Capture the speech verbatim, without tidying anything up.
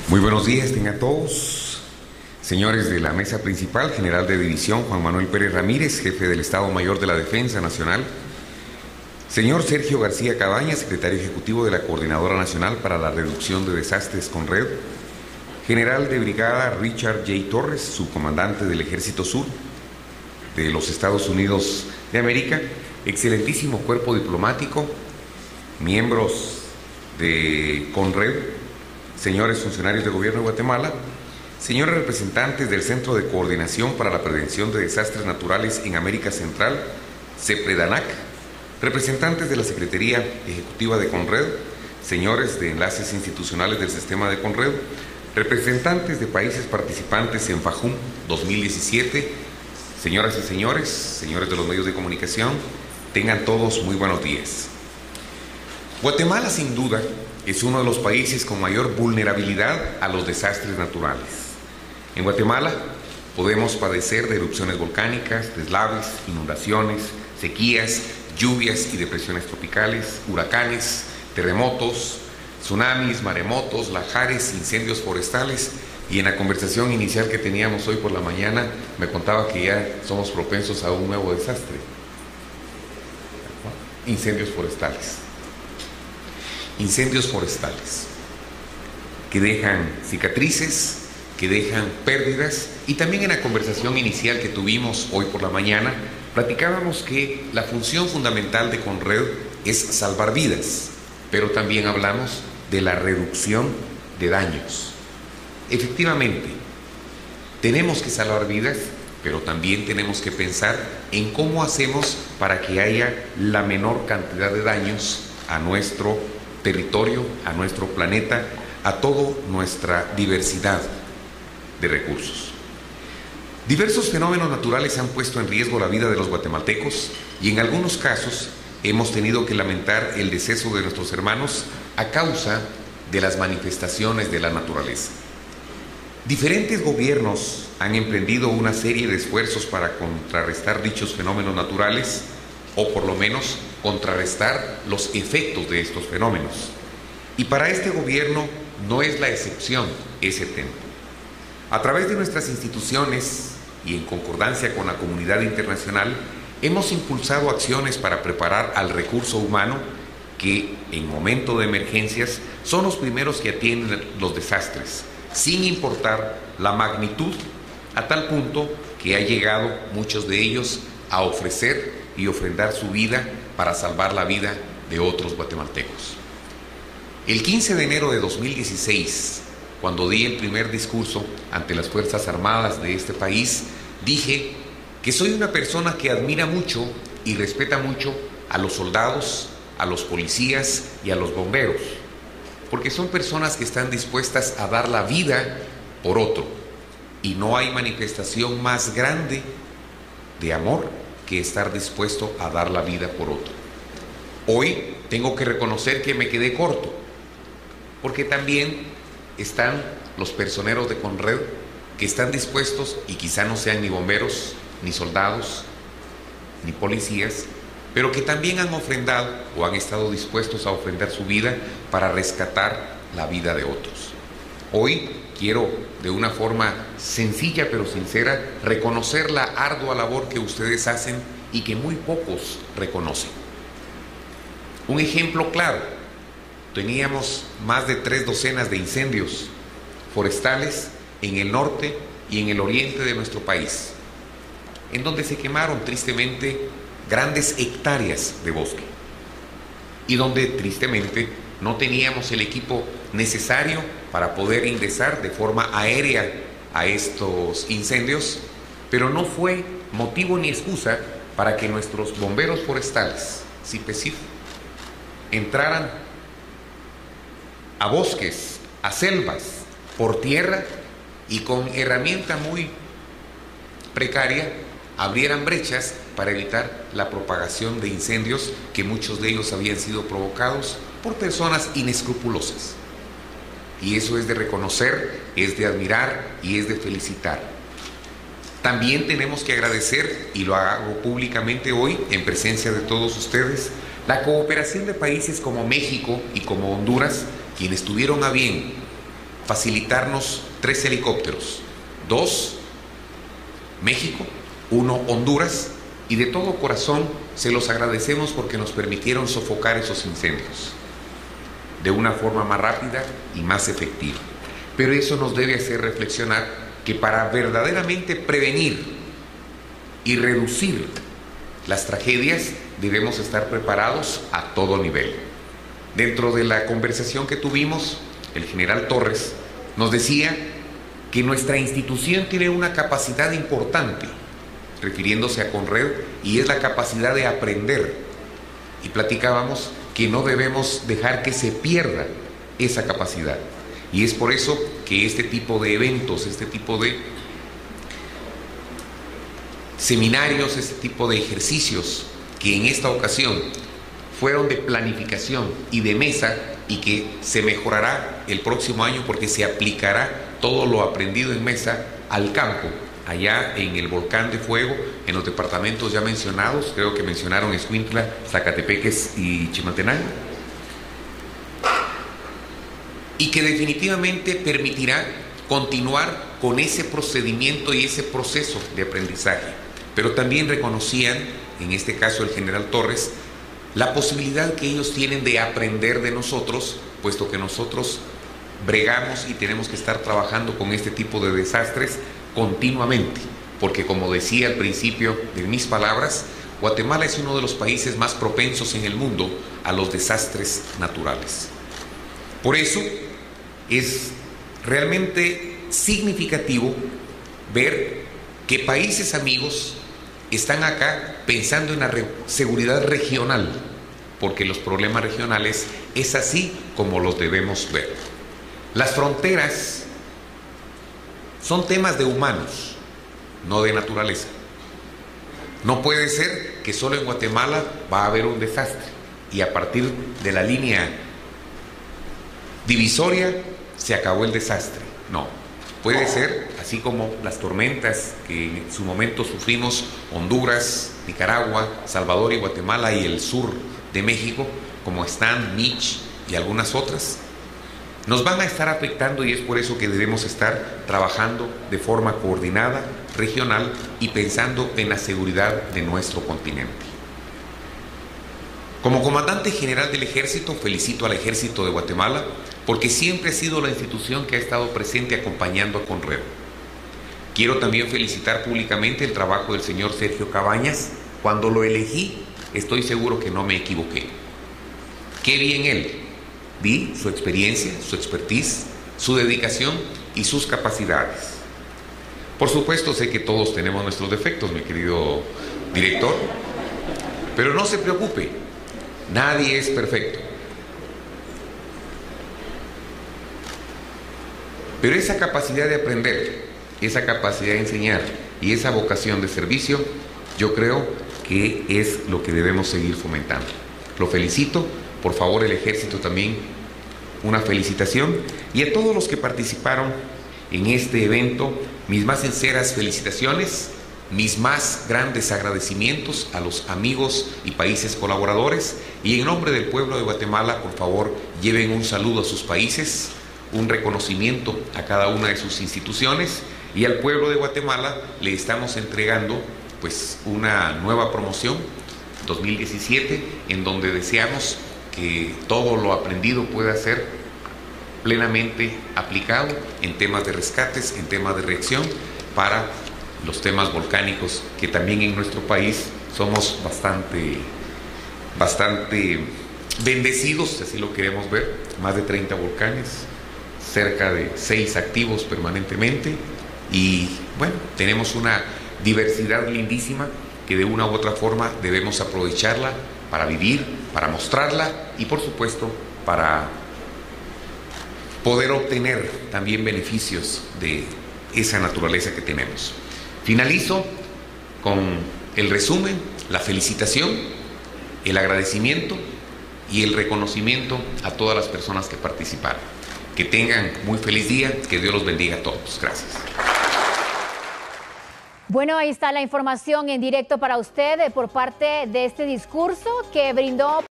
Muy buenos días, tengan todos. Señores de la mesa principal, general de división Juan Manuel Pérez Ramírez, jefe del Estado Mayor de la Defensa Nacional. Señor Sergio García Cabañas, secretario ejecutivo de la Coordinadora Nacional para la Reducción de Desastres CONRED. General de brigada Richard J. Torres, subcomandante del Ejército Sur de los Estados Unidos de América. Excelentísimo cuerpo diplomático, miembros de CONRED, señores funcionarios de Gobierno de Guatemala, señores representantes del Centro de Coordinación para la Prevención de Desastres Naturales en América Central, CEPREDANAC, representantes de la Secretaría Ejecutiva de CONRED, señores de enlaces institucionales del sistema de CONRED, representantes de países participantes en FAJUM dos mil diecisiete, señoras y señores, señores de los medios de comunicación, tengan todos muy buenos días. Guatemala, sin duda, es uno de los países con mayor vulnerabilidad a los desastres naturales. En Guatemala podemos padecer de erupciones volcánicas, deslaves, inundaciones, sequías, lluvias y depresiones tropicales, huracanes, terremotos, tsunamis, maremotos, lahares, incendios forestales. Y en la conversación inicial que teníamos hoy por la mañana me contaba que ya somos propensos a un nuevo desastre: incendios forestales. Incendios forestales que dejan cicatrices, que dejan pérdidas. Y también en la conversación inicial que tuvimos hoy por la mañana platicábamos que la función fundamental de CONRED es salvar vidas, pero también hablamos de la reducción de daños. Efectivamente, tenemos que salvar vidas, pero también tenemos que pensar en cómo hacemos para que haya la menor cantidad de daños a nuestro territorio, a nuestro planeta, a toda nuestra diversidad de recursos. Diversos fenómenos naturales han puesto en riesgo la vida de los guatemaltecos y en algunos casos hemos tenido que lamentar el deceso de nuestros hermanos a causa de las manifestaciones de la naturaleza. Diferentes gobiernos han emprendido una serie de esfuerzos para contrarrestar dichos fenómenos naturales, o por lo menos contrarrestar los efectos de estos fenómenos. Y para este gobierno no es la excepción ese tema. A través de nuestras instituciones y en concordancia con la comunidad internacional, hemos impulsado acciones para preparar al recurso humano que en momento de emergencias son los primeros que atienden los desastres, sin importar la magnitud, a tal punto que ha llegado muchos de ellos a ofrecer y ofrendar su vida para salvar la vida de otros guatemaltecos. El quince de enero de dos mil dieciséis, cuando di el primer discurso ante las Fuerzas Armadas de este país, dije que soy una persona que admira mucho y respeta mucho a los soldados, a los policías y a los bomberos, porque son personas que están dispuestas a dar la vida por otro, y no hay manifestación más grande de amor que estar dispuesto a dar la vida por otro. Hoy tengo que reconocer que me quedé corto, porque también están los personeros de CONRED que están dispuestos, y quizá no sean ni bomberos, ni soldados, ni policías, pero que también han ofrendado o han estado dispuestos a ofrendar su vida para rescatar la vida de otros. Hoy quiero, de una forma sencilla pero sincera, reconocer la ardua labor que ustedes hacen y que muy pocos reconocen. Un ejemplo claro: teníamos más de tres docenas de incendios forestales en el norte y en el oriente de nuestro país, en donde se quemaron tristemente grandes hectáreas de bosque y donde tristemente no teníamos el equipo necesario para poder ingresar de forma aérea a estos incendios, pero no fue motivo ni excusa para que nuestros bomberos forestales, CIPESIF, entraran a bosques, a selvas, por tierra, y con herramienta muy precaria abrieran brechas para evitar la propagación de incendios, que muchos de ellos habían sido provocados por personas inescrupulosas. Y eso es de reconocer, es de admirar y es de felicitar. También tenemos que agradecer, y lo hago públicamente hoy en presencia de todos ustedes, la cooperación de países como México y como Honduras, quienes tuvieron a bien facilitarnos tres helicópteros, dos México, uno Honduras, y de todo corazón se los agradecemos porque nos permitieron sofocar esos incendios de una forma más rápida y más efectiva. Pero eso nos debe hacer reflexionar que para verdaderamente prevenir y reducir las tragedias debemos estar preparados a todo nivel. Dentro de la conversación que tuvimos, el general Torres nos decía que nuestra institución tiene una capacidad importante, refiriéndose a Conred, y es la capacidad de aprender. Y platicábamos que no debemos dejar que se pierda esa capacidad. Y es por eso que este tipo de eventos, este tipo de seminarios, este tipo de ejercicios que en esta ocasión fueron de planificación y de mesa, y que se mejorará el próximo año porque se aplicará todo lo aprendido en mesa al campo, allá en el Volcán de Fuego, en los departamentos ya mencionados, creo que mencionaron Escuintla, Zacatepeques y Chimaltenango, y que definitivamente permitirá continuar con ese procedimiento y ese proceso de aprendizaje. Pero también reconocían, en este caso el general Torres, la posibilidad que ellos tienen de aprender de nosotros, puesto que nosotros bregamos y tenemos que estar trabajando con este tipo de desastres continuamente, porque como decía al principio de mis palabras, Guatemala es uno de los países más propensos en el mundo a los desastres naturales. Por eso es realmente significativo ver que países amigos están acá pensando en la re- seguridad regional, porque los problemas regionales es así como los debemos ver. Las fronteras son temas de humanos, no de naturaleza. No puede ser que solo en Guatemala va a haber un desastre y a partir de la línea divisoria se acabó el desastre. No, puede ser así como las tormentas que en su momento sufrimos Honduras, Nicaragua, Salvador y Guatemala y el sur de México, como Stan, Mitch y algunas otras, nos van a estar afectando, y es por eso que debemos estar trabajando de forma coordinada, regional y pensando en la seguridad de nuestro continente. Como comandante general del Ejército, felicito al Ejército de Guatemala porque siempre ha sido la institución que ha estado presente acompañando a Conred. Quiero también felicitar públicamente el trabajo del señor Sergio Cabañas. Cuando lo elegí, estoy seguro que no me equivoqué. Qué bien él. Vi su experiencia, su expertise, su dedicación y sus capacidades. Por supuesto, sé que todos tenemos nuestros defectos, mi querido director, pero no se preocupe, nadie es perfecto. Pero esa capacidad de aprender, esa capacidad de enseñar y esa vocación de servicio, yo creo que es lo que debemos seguir fomentando. Lo felicito. Por favor, el Ejército también, una felicitación. Y a todos los que participaron en este evento, mis más sinceras felicitaciones, mis más grandes agradecimientos a los amigos y países colaboradores. Y en nombre del pueblo de Guatemala, por favor, lleven un saludo a sus países, un reconocimiento a cada una de sus instituciones. Y al pueblo de Guatemala le estamos entregando pues una nueva promoción dos mil diecisiete, en donde deseamos que todo lo aprendido pueda ser plenamente aplicado en temas de rescates, en temas de reacción para los temas volcánicos, que también en nuestro país somos bastante, bastante bendecidos, así lo queremos ver, más de treinta volcanes, cerca de seis activos permanentemente, y bueno, tenemos una diversidad lindísima que de una u otra forma debemos aprovecharla para vivir, para mostrarla y por supuesto para poder obtener también beneficios de esa naturaleza que tenemos. Finalizo con el resumen, la felicitación, el agradecimiento y el reconocimiento a todas las personas que participaron. Que tengan muy feliz día, que Dios los bendiga a todos. Gracias. Bueno, ahí está la información en directo para usted por parte de este discurso que brindó